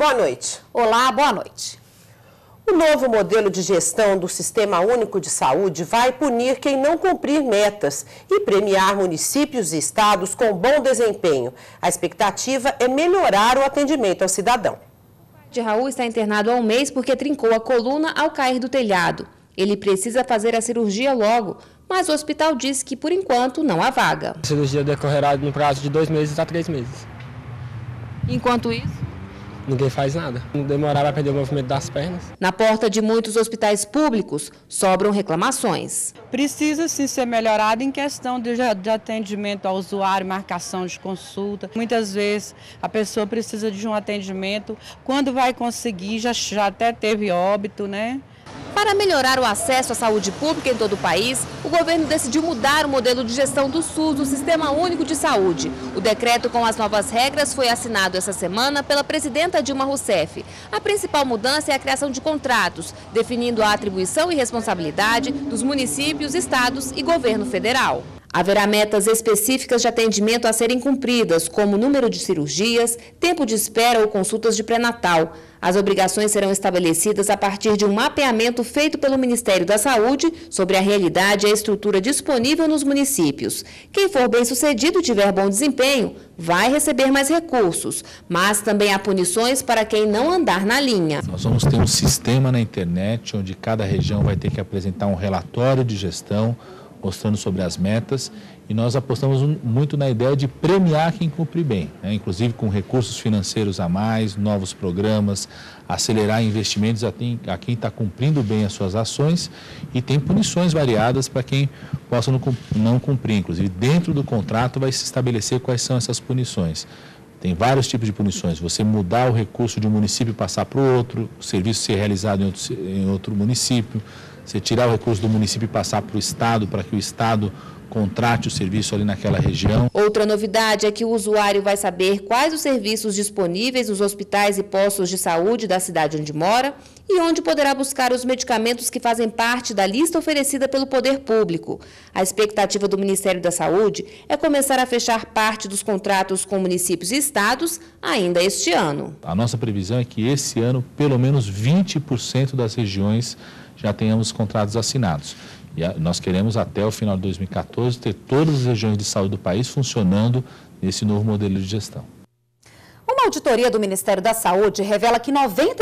boa noite. Olá, boa noite. O novo modelo de gestão do Sistema Único de Saúde vai punir quem não cumprir metas e premiar municípios e estados com bom desempenho. A expectativa é melhorar o atendimento ao cidadão. Raul está internado há um mês porque trincou a coluna ao cair do telhado. Ele precisa fazer a cirurgia logo, mas o hospital diz que, por enquanto, não há vaga. A cirurgia decorrerá no prazo de 2 meses a 3 meses. Enquanto isso, ninguém faz nada. Não demorar vai perder o movimento das pernas. Na porta de muitos hospitais públicos, sobram reclamações. Precisa sim ser melhorado em questão de atendimento ao usuário, marcação de consulta. Muitas vezes a pessoa precisa de um atendimento. Quando vai conseguir, já até teve óbito, né? Para melhorar o acesso à saúde pública em todo o país, o governo decidiu mudar o modelo de gestão do SUS, do Sistema Único de Saúde. O decreto com as novas regras foi assinado essa semana pela presidenta Dilma Rousseff. A principal mudança é a criação de contratos, definindo a atribuição e responsabilidade dos municípios, estados e governo federal. Haverá metas específicas de atendimento a serem cumpridas, como número de cirurgias, tempo de espera ou consultas de pré-natal. As obrigações serão estabelecidas a partir de um mapeamento feito pelo Ministério da Saúde sobre a realidade e a estrutura disponível nos municípios. Quem for bem-sucedido e tiver bom desempenho, vai receber mais recursos, mas também há punições para quem não andar na linha. Nós vamos ter um sistema na internet onde cada região vai ter que apresentar um relatório de gestão mostrando sobre as metas, e nós apostamos muito na ideia de premiar quem cumpre bem, né? Inclusive com recursos financeiros a mais, novos programas, acelerar investimentos a quem está cumprindo bem as suas ações, e tem punições variadas para quem possa não cumprir. Inclusive, dentro do contrato vai se estabelecer quais são essas punições. Tem vários tipos de punições. Você mudar o recurso de um município e passar para o outro, o serviço ser realizado em outro município, você tirar o recurso do município e passar para o Estado, para que o Estado contrate o serviço ali naquela região. Outra novidade é que o usuário vai saber quais os serviços disponíveis nos hospitais e postos de saúde da cidade onde mora e onde poderá buscar os medicamentos que fazem parte da lista oferecida pelo poder público. A expectativa do Ministério da Saúde é começar a fechar parte dos contratos com municípios e estados ainda este ano. A nossa previsão é que esse ano, pelo menos 20% das regiões já tenhamos contratos assinados. E nós queremos, até o final de 2014, ter todas as regiões de saúde do país funcionando nesse novo modelo de gestão. Uma auditoria do Ministério da Saúde revela que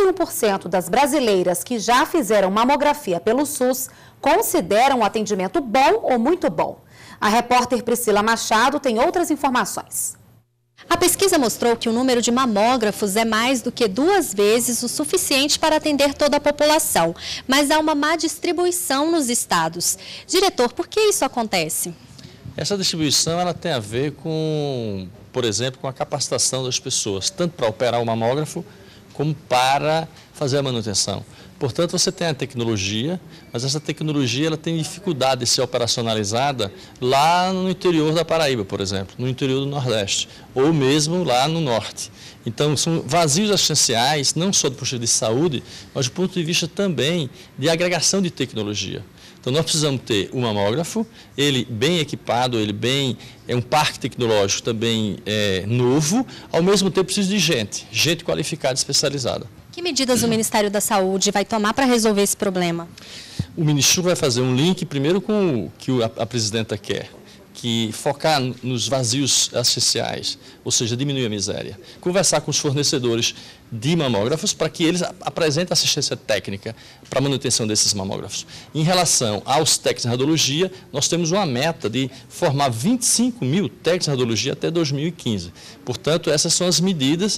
91% das brasileiras que já fizeram mamografia pelo SUS consideram o atendimento bom ou muito bom. A repórter Priscila Machado tem outras informações. A pesquisa mostrou que o número de mamógrafos é mais do que 2 vezes o suficiente para atender toda a população, mas há uma má distribuição nos estados. Diretor, por que isso acontece? Essa distribuição ela tem a ver com, por exemplo, com a capacitação das pessoas, tanto para operar o mamógrafo como para fazer a manutenção. Portanto, você tem a tecnologia, mas essa tecnologia ela tem dificuldade de ser operacionalizada lá no interior da Paraíba, por exemplo, no interior do Nordeste, ou mesmo lá no Norte. Então, são vazios assistenciais, não só do ponto de vista de saúde, mas do ponto de vista também de agregação de tecnologia. Então, nós precisamos ter um mamógrafo, ele bem equipado, é um parque tecnológico também novo, ao mesmo tempo precisa de gente qualificada, especializada. Que medidas o Ministério da Saúde vai tomar para resolver esse problema? O Ministério vai fazer um link, primeiro, com o que a presidenta quer, que focar nos vazios assistenciais, ou seja, diminuir a miséria. Conversar com os fornecedores de mamógrafos para que eles apresentem assistência técnica para a manutenção desses mamógrafos. Em relação aos técnicos de radiologia, nós temos uma meta de formar 25 mil técnicos de radiologia até 2015. Portanto, essas são as medidas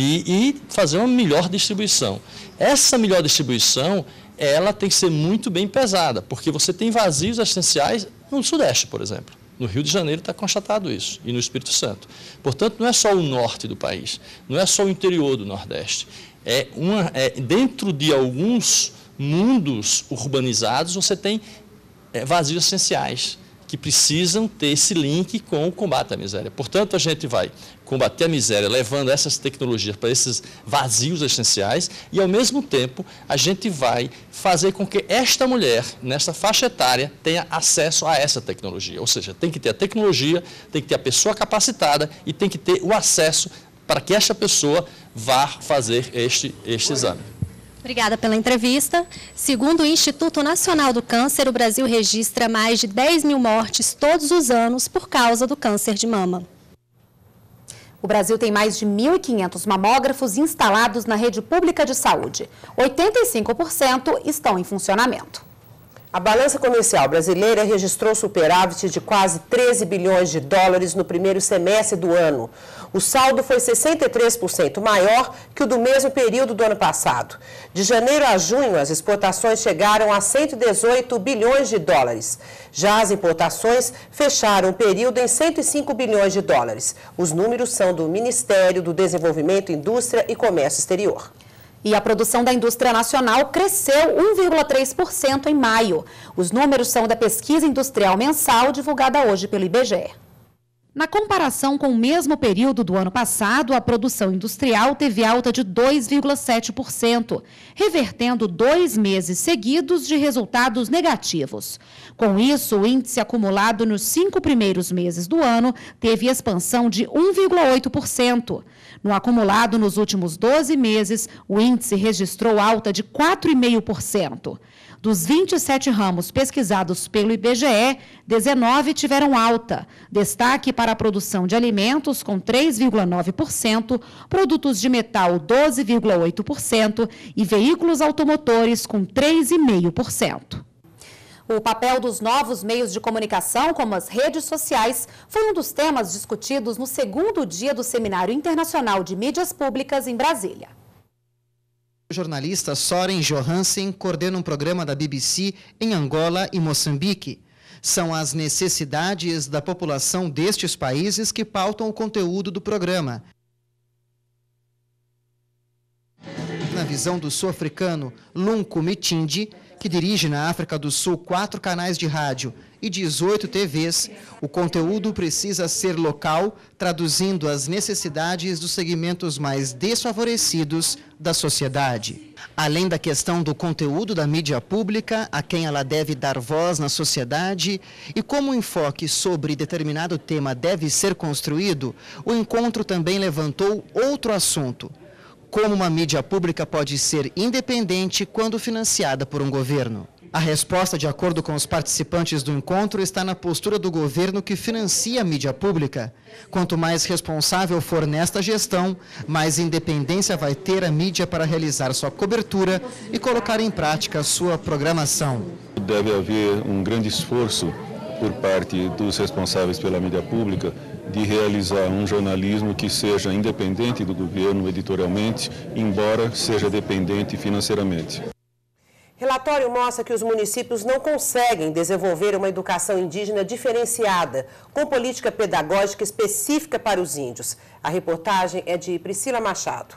e fazer uma melhor distribuição. Essa melhor distribuição, ela tem que ser muito bem pesada, porque você tem vazios assistenciais no Sudeste, por exemplo. No Rio de Janeiro está constatado isso, e no Espírito Santo. Portanto, não é só o norte do país, não é só o interior do Nordeste. Dentro de alguns mundos urbanizados, você tem vazios essenciais, que precisam ter esse link com o combate à miséria. Portanto, a gente vai combater a miséria levando essas tecnologias para esses vazios essenciais e, ao mesmo tempo, a gente vai fazer com que esta mulher, nessa faixa etária, tenha acesso a essa tecnologia. Ou seja, tem que ter a tecnologia, tem que ter a pessoa capacitada e tem que ter o acesso para que esta pessoa vá fazer este exame. Obrigada pela entrevista. Segundo o Instituto Nacional do Câncer, o Brasil registra mais de 10 mil mortes todos os anos por causa do câncer de mama. O Brasil tem mais de 1.500 mamógrafos instalados na rede pública de saúde. 85% estão em funcionamento. A balança comercial brasileira registrou superávit de quase 13 bilhões de dólares no primeiro semestre do ano. O saldo foi 63% maior que o do mesmo período do ano passado. De janeiro a junho, as exportações chegaram a 118 bilhões de dólares. Já as importações fecharam o período em 105 bilhões de dólares. Os números são do Ministério do Desenvolvimento, Indústria e Comércio Exterior. E a produção da indústria nacional cresceu 1,3% em maio. Os números são da pesquisa industrial mensal divulgada hoje pelo IBGE. Na comparação com o mesmo período do ano passado, a produção industrial teve alta de 2,7%, revertendo 2 meses seguidos de resultados negativos. Com isso, o índice acumulado nos 5 primeiros meses do ano teve expansão de 1,8%. No acumulado nos últimos 12 meses, o índice registrou alta de 4,5%. Dos 27 ramos pesquisados pelo IBGE, 19 tiveram alta. Destaque para a produção de alimentos, com 3,9%, produtos de metal, 12,8% e veículos automotores, com 3,5%. O papel dos novos meios de comunicação, como as redes sociais, foi um dos temas discutidos no segundo dia do Seminário Internacional de Mídias Públicas em Brasília. O jornalista Soren Johansen coordena um programa da BBC em Angola e Moçambique. São as necessidades da população destes países que pautam o conteúdo do programa. Na visão do sul-africano Lunku Mitindi, que dirige na África do Sul 4 canais de rádio e 18 TVs, o conteúdo precisa ser local, traduzindo as necessidades dos segmentos mais desfavorecidos da sociedade. Além da questão do conteúdo da mídia pública, a quem ela deve dar voz na sociedade e como o enfoque sobre determinado tema deve ser construído, o encontro também levantou outro assunto: como uma mídia pública pode ser independente quando financiada por um governo. A resposta, de acordo com os participantes do encontro, está na postura do governo que financia a mídia pública. Quanto mais responsável for nesta gestão, mais independência vai ter a mídia para realizar sua cobertura e colocar em prática sua programação. Deve haver um grande esforço por parte dos responsáveis pela mídia pública de realizar um jornalismo que seja independente do governo editorialmente, embora seja dependente financeiramente. Relatório mostra que os municípios não conseguem desenvolver uma educação indígena diferenciada, com política pedagógica específica para os índios. A reportagem é de Priscila Machado.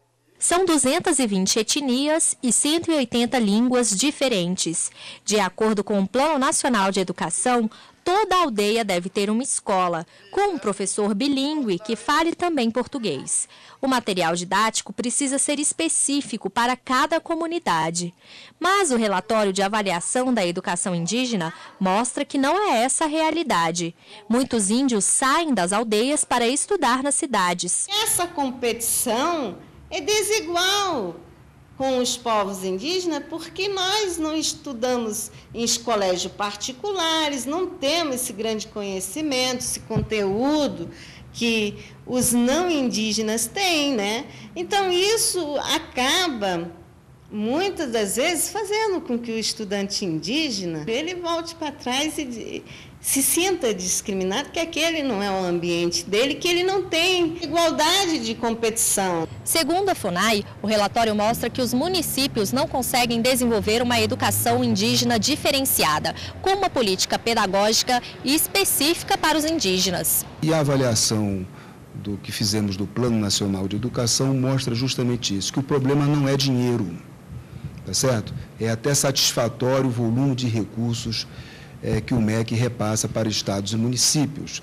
São 220 etnias e 180 línguas diferentes. De acordo com o Plano Nacional de Educação, toda aldeia deve ter uma escola, com um professor bilíngue que fale também português. O material didático precisa ser específico para cada comunidade. Mas o relatório de avaliação da educação indígena mostra que não é essa a realidade. Muitos índios saem das aldeias para estudar nas cidades. Essa competição é desigual com os povos indígenas, porque nós não estudamos em colégios particulares, não temos esse grande conhecimento, esse conteúdo que os não indígenas têm, né? Então, isso acaba, muitas das vezes, fazendo com que o estudante indígena ele volte para trás e se sinta discriminado, que aquele não é o ambiente dele, que ele não tem igualdade de competição. Segundo a FUNAI, o relatório mostra que os municípios não conseguem desenvolver uma educação indígena diferenciada, com uma política pedagógica específica para os indígenas. E a avaliação do que fizemos do Plano Nacional de Educação mostra justamente isso, que o problema não é dinheiro, tá certo? É até satisfatório o volume de recursos que o MEC repassa para estados e municípios.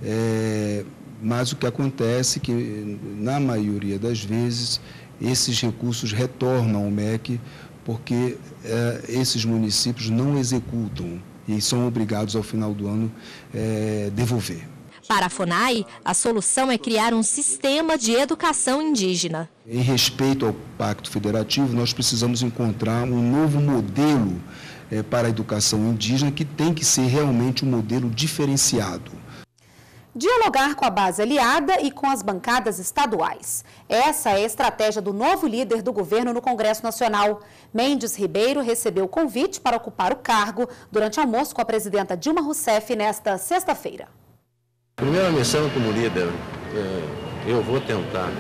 Mas o que acontece é que, na maioria das vezes, esses recursos retornam ao MEC porque esses municípios não executam e são obrigados, ao final do ano, devolver. Para a FUNAI, a solução é criar um sistema de educação indígena. Em respeito ao Pacto Federativo, nós precisamos encontrar um novo modelo para a educação indígena que tem que ser realmente um modelo diferenciado. Dialogar com a base aliada e com as bancadas estaduais. Essa é a estratégia do novo líder do governo no Congresso Nacional. Mendes Ribeiro recebeu o convite para ocupar o cargo durante almoço com a presidenta Dilma Rousseff nesta sexta-feira. Primeira missão como líder, eu vou tentar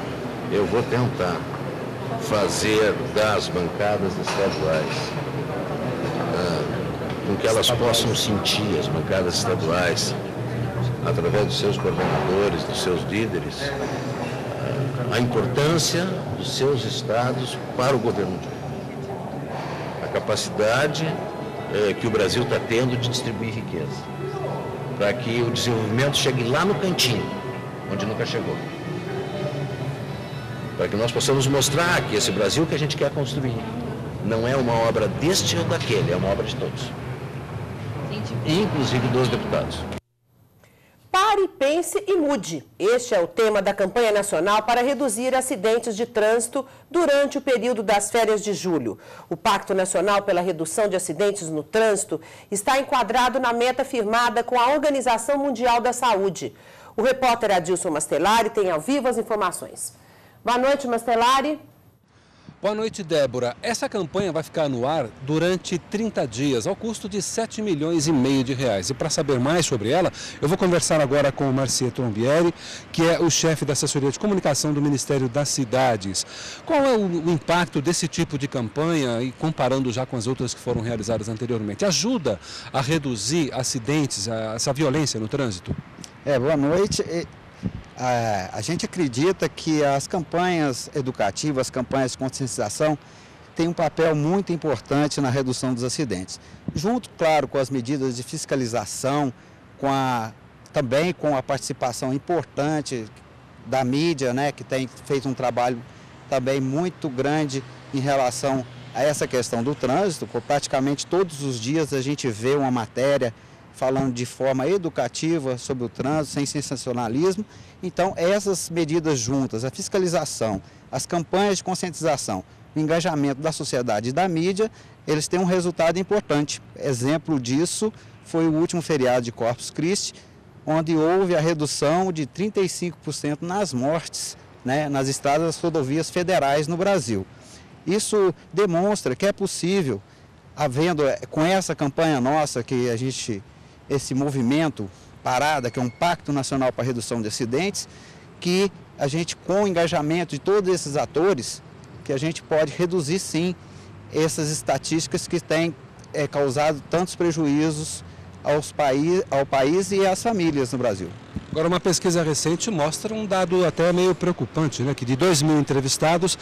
fazer das bancadas estaduais, com que elas possam sentir, as bancadas estaduais, através dos seus coordenadores, dos seus líderes, a importância dos seus estados para o governo de hoje. A capacidade que o Brasil está tendo de distribuir riqueza, para que o desenvolvimento chegue lá no cantinho, onde nunca chegou. Para que nós possamos mostrar que esse Brasil que a gente quer construir não é uma obra deste ou daquele, é uma obra de todos, inclusive dos deputados. Pare, pense e mude. Este é o tema da campanha nacional para reduzir acidentes de trânsito durante o período das férias de julho. O Pacto Nacional pela Redução de Acidentes no Trânsito está enquadrado na meta firmada com a Organização Mundial da Saúde. O repórter Adilson Mastelari tem ao vivo as informações. Boa noite, Mastelari. Boa noite, Débora. Essa campanha vai ficar no ar durante 30 dias, ao custo de R$7,5 milhões de reais. E para saber mais sobre ela, eu vou conversar agora com o Marcier Trombieri, que é o chefe da assessoria de comunicação do Ministério das Cidades. Qual é o impacto desse tipo de campanha, e comparando já com as outras que foram realizadas anteriormente? Ajuda a reduzir acidentes, essa violência no trânsito? Boa noite. A gente acredita que as campanhas educativas, as campanhas de conscientização, têm um papel muito importante na redução dos acidentes. Junto, claro, com as medidas de fiscalização, também com a participação importante da mídia, né, que tem feito um trabalho também muito grande em relação a essa questão do trânsito. Praticamente todos os dias a gente vê uma matéria falando de forma educativa sobre o trânsito, sem sensacionalismo. Então, essas medidas juntas, a fiscalização, as campanhas de conscientização, o engajamento da sociedade e da mídia, eles têm um resultado importante. Exemplo disso foi o último feriado de Corpus Christi, onde houve a redução de 35% nas mortes, né, nas estradas das rodovias federais no Brasil. Isso demonstra que é possível, havendo com essa campanha nossa, que esse movimento Parada, que é um Pacto Nacional para a Redução de Acidentes, que a gente, com o engajamento de todos esses atores, que a gente pode reduzir sim essas estatísticas que têm causado tantos prejuízos ao país e às famílias no Brasil. Agora, uma pesquisa recente mostra um dado até meio preocupante, né? Que de 2.000 entrevistados,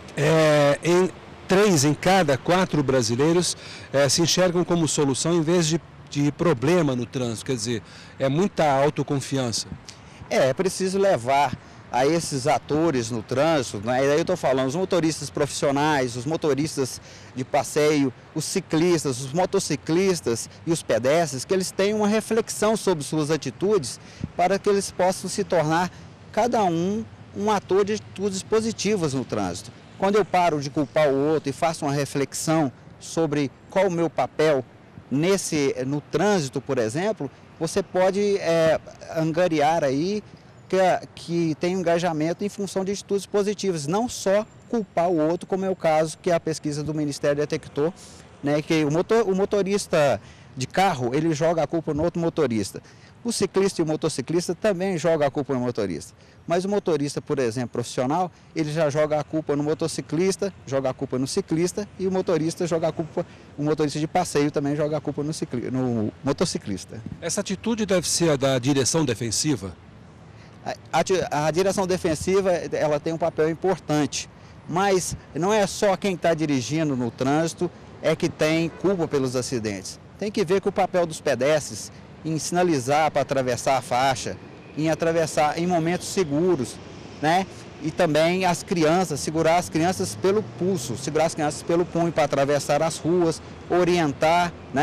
3 em cada 4 brasileiros se enxergam como solução em vez de problema no trânsito. Quer dizer, é muita autoconfiança. É preciso levar a esses atores no trânsito, né? E aí eu estou falando, os motoristas profissionais, os motoristas de passeio, os ciclistas, os motociclistas e os pedestres, que eles tenham uma reflexão sobre suas atitudes para que eles possam se tornar, cada um ator de atitudes positivas no trânsito. Quando eu paro de culpar o outro e faço uma reflexão sobre qual o meu papel no trânsito, por exemplo, você pode angariar aí que tem um engajamento em função de atitudes positivas, não só culpar o outro, como é o caso que a pesquisa do Ministério detectou, né, que o motorista de carro, ele joga a culpa no outro motorista. O ciclista e o motociclista também jogam a culpa no motorista. Mas o motorista, por exemplo, profissional, ele já joga a culpa no motociclista, joga a culpa no ciclista, e o motorista o motorista de passeio também joga a culpa no motociclista. Essa atitude deve ser a da direção defensiva? A direção defensiva, ela tem um papel importante, mas não é só quem está dirigindo no trânsito que tem culpa pelos acidentes. Tem que ver que o papel dos pedestres em sinalizar para atravessar a faixa, em atravessar em momentos seguros, né? E também as crianças, segurar as crianças pelo pulso, segurar as crianças pelo punho para atravessar as ruas, orientar, né?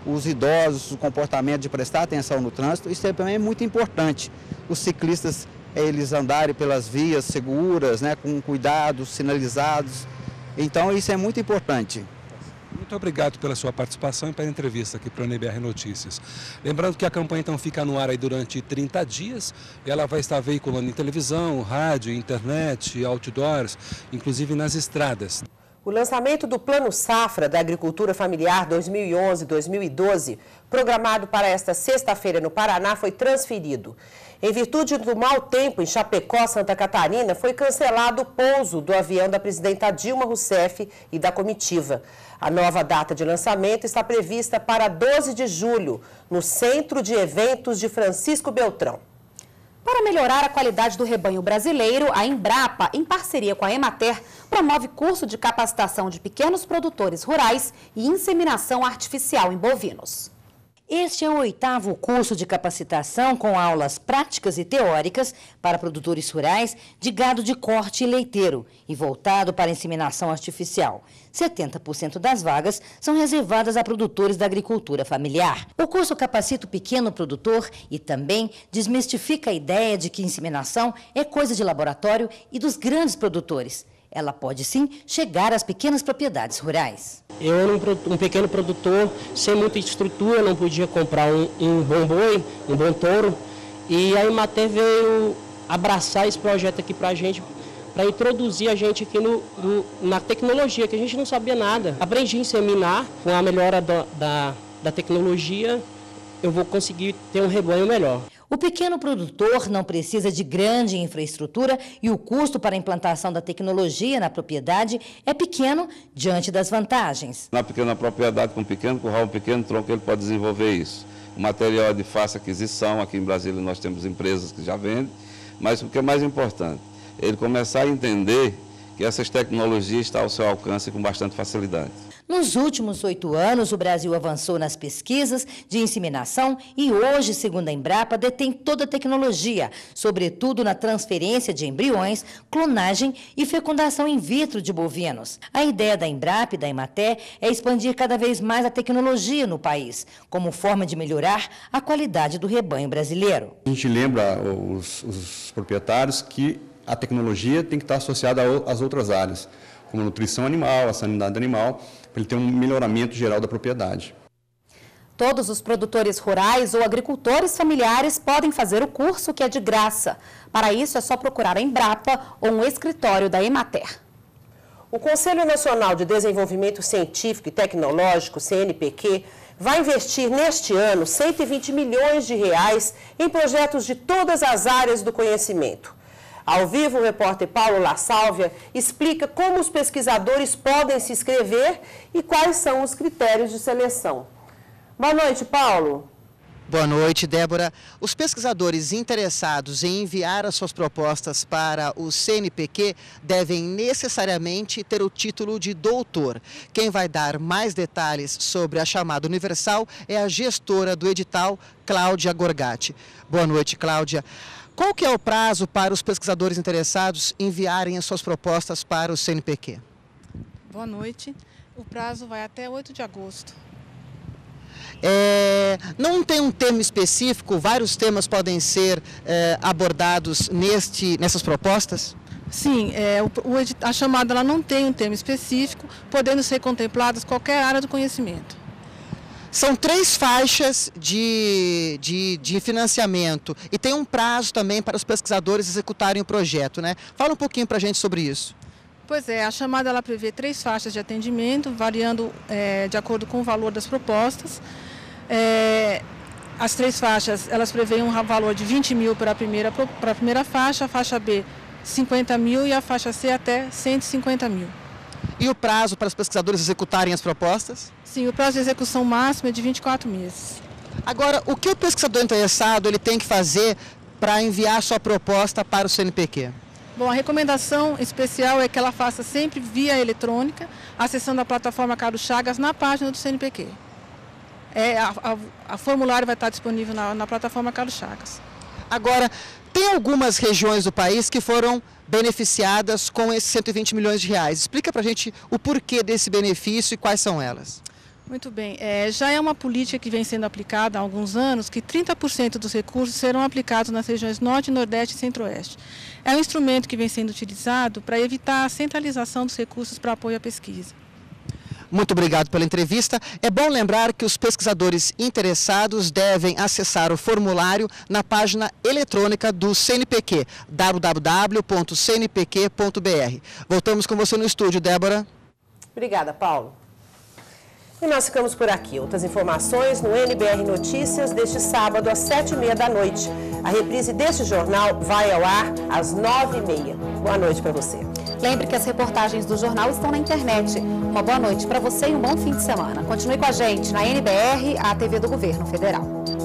os idosos, o comportamento de prestar atenção no trânsito, isso também é muito importante. Os ciclistas, eles andarem pelas vias seguras, né, com cuidados, sinalizados, então isso é muito importante. Muito obrigado pela sua participação e pela entrevista aqui para o NBR Notícias. Lembrando que a campanha então fica no ar aí durante 30 dias, ela vai estar veiculando em televisão, rádio, internet, outdoors, inclusive nas estradas. O lançamento do Plano Safra da Agricultura Familiar 2011-2012, programado para esta sexta-feira no Paraná, foi transferido. Em virtude do mau tempo em Chapecó, Santa Catarina, foi cancelado o pouso do avião da presidenta Dilma Rousseff e da comitiva. A nova data de lançamento está prevista para 12 de julho, no Centro de Eventos de Francisco Beltrão. Para melhorar a qualidade do rebanho brasileiro, a Embrapa, em parceria com a Emater, promove curso de capacitação de pequenos produtores rurais e inseminação artificial em bovinos. Este é o 8º curso de capacitação com aulas práticas e teóricas para produtores rurais de gado de corte e leiteiro e voltado para a inseminação artificial. 70% das vagas são reservadas a produtores da agricultura familiar. O curso capacita o pequeno produtor e também desmistifica a ideia de que inseminação é coisa de laboratório e dos grandes produtores. Ela pode sim chegar às pequenas propriedades rurais. Eu era um pequeno produtor, sem muita estrutura, não podia comprar um bom boi, um bom touro. E a Emater veio abraçar esse projeto aqui para a gente, para introduzir a gente aqui na tecnologia, que a gente não sabia nada. Aprendi a inseminar, com a melhora da tecnologia, eu vou conseguir ter um rebanho melhor. O pequeno produtor não precisa de grande infraestrutura e o custo para a implantação da tecnologia na propriedade é pequeno diante das vantagens. Na pequena propriedade, com um pequeno curral, um pequeno tronco, ele pode desenvolver isso. O material é de fácil aquisição, aqui em Brasília nós temos empresas que já vendem, mas o que é mais importante, ele começar a entender que essas tecnologias estão ao seu alcance com bastante facilidade. Nos últimos 8 anos, o Brasil avançou nas pesquisas de inseminação e hoje, segundo a Embrapa, detém toda a tecnologia, sobretudo na transferência de embriões, clonagem e fecundação in vitro de bovinos. A ideia da Embrapa e da Emater é expandir cada vez mais a tecnologia no país, como forma de melhorar a qualidade do rebanho brasileiro. A gente lembra os proprietários que a tecnologia tem que estar associada às outras áreas, como a nutrição animal, a sanidade animal, para ele ter um melhoramento geral da propriedade. Todos os produtores rurais ou agricultores familiares podem fazer o curso, que é de graça. Para isso, é só procurar a Embrapa ou um escritório da Emater. O Conselho Nacional de Desenvolvimento Científico e Tecnológico, CNPq, vai investir neste ano 120 milhões de reais em projetos de todas as áreas do conhecimento. Ao vivo, o repórter Paulo La Sálvia explica como os pesquisadores podem se inscrever e quais são os critérios de seleção. Boa noite, Paulo. Boa noite, Débora. Os pesquisadores interessados em enviar as suas propostas para o CNPq devem necessariamente ter o título de doutor. Quem vai dar mais detalhes sobre a chamada universal é a gestora do edital, Cláudia Gorgatti. Boa noite, Cláudia. Qual que é o prazo para os pesquisadores interessados enviarem as suas propostas para o CNPq? Boa noite. O prazo vai até 8 de agosto. Não tem um tema específico? Vários temas podem ser abordados nessas propostas? Sim, a chamada ela não tem um tema específico, podendo ser contempladas qualquer área do conhecimento. São 3 faixas de financiamento e tem um prazo também para os pesquisadores executarem o projeto, né? Fala um pouquinho para a gente sobre isso. Pois é, a chamada ela prevê 3 faixas de atendimento, variando de acordo com o valor das propostas. As 3 faixas, elas prevêem um valor de 20 mil para a primeira faixa, a faixa B 50 mil e a faixa C até 150 mil. E o prazo para os pesquisadores executarem as propostas? Sim, o prazo de execução máximo é de 24 meses. Agora, o que o pesquisador interessado ele tem que fazer para enviar sua proposta para o CNPq? Bom, a recomendação especial é que ela faça sempre via eletrônica, acessando a plataforma Carlos Chagas na página do CNPq. A formulário vai estar disponível na plataforma Carlos Chagas. Agora, tem algumas regiões do país que foram beneficiadas com esses 120 milhões de reais. Explica para a gente o porquê desse benefício e quais são elas. Muito bem. Já é uma política que vem sendo aplicada há alguns anos, que 30% dos recursos serão aplicados nas regiões Norte, Nordeste e Centro-Oeste. É um instrumento que vem sendo utilizado para evitar a centralização dos recursos para apoio à pesquisa. Muito obrigado pela entrevista. É bom lembrar que os pesquisadores interessados devem acessar o formulário na página eletrônica do CNPq, www.cnpq.br. Voltamos com você no estúdio, Débora. Obrigada, Paulo. E nós ficamos por aqui. Outras informações no NBR Notícias deste sábado às 7h30 da noite. A reprise deste jornal vai ao ar às 9h30. Boa noite para você. Lembre que as reportagens do jornal estão na internet. Uma boa noite para você e um bom fim de semana. Continue com a gente na NBR, a TV do Governo Federal.